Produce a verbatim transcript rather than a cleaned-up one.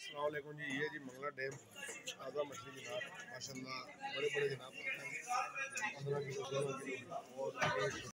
अस्सलाम वालेकुम जी। ये जी मंगला डैम ताज़ा मछली जनाब, माशाल्लाह बड़े बड़े जनाब, पंद्रह किलो सोलह किलो और